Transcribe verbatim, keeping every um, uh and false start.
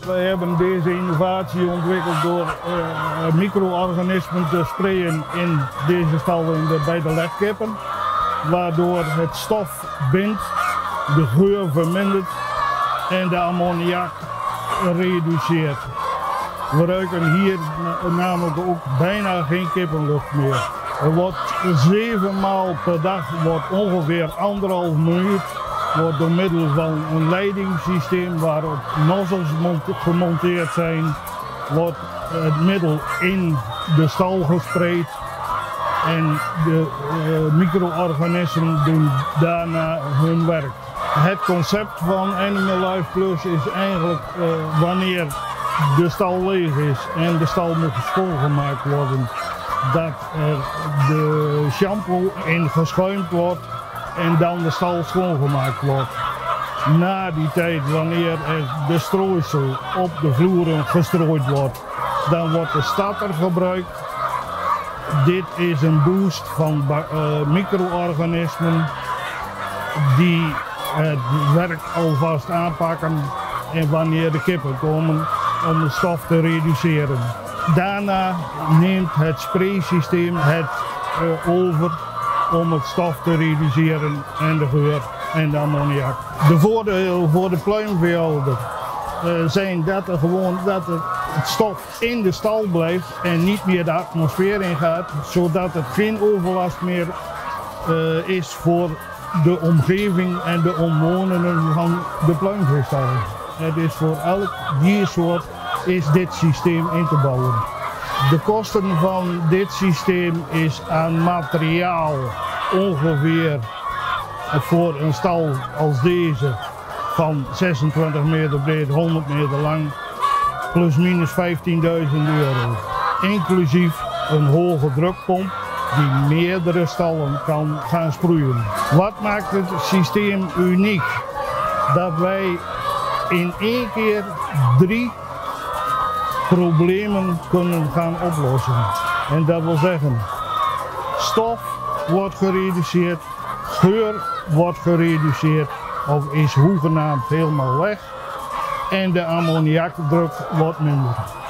Wij hebben deze innovatie ontwikkeld door uh, micro-organismen te sprayen in deze stal in de, bij de legkippen, waardoor het stof bindt, de geur vermindert en de ammoniak reduceert. We ruiken hier namelijk ook bijna geen kippenlucht meer. Er wordt zeven maal per dag, wordt ongeveer anderhalf minuut, wordt door middel van een leidingssysteem waarop nozzels gemonteerd zijn, wordt het middel in de stal gespreid en de uh, micro-organismen doen daarna hun werk. Het concept van Animal Life Plus is eigenlijk uh, wanneer de stal leeg is en de stal moet schoongemaakt worden, dat er de shampoo in geschuimd wordt en dan de stal schoongemaakt wordt. Na die tijd, wanneer er de strooisel op de vloeren gestrooid wordt, dan wordt de starter gebruikt. Dit is een boost van uh, micro-organismen die het werk alvast aanpakken en wanneer de kippen komen om de stof te reduceren. Daarna neemt het spraysysteem het uh, over om het stof te reduceren en de geur en de ammoniak. De voordelen voor de pluimveehouder uh, zijn dat er gewoon dat er het stof in de stal blijft en niet meer de atmosfeer ingaat, zodat het geen overlast meer uh, is voor de omgeving en de omwonenden van de pluimveestal. Het is voor elk diersoort is dit systeem in te bouwen. De kosten van dit systeem is aan materiaal ongeveer voor een stal als deze van zesentwintig meter breed, honderd meter lang, plus minus vijftienduizend euro. Inclusief een hoge drukpomp die meerdere stallen kan gaan sproeien. Wat maakt het systeem uniek? Dat wij in één keer drie problemen kunnen gaan oplossen. En dat wil zeggen, stof wordt gereduceerd, geur wordt gereduceerd of is hoegenaamd helemaal weg en de ammoniakdruk wordt minder.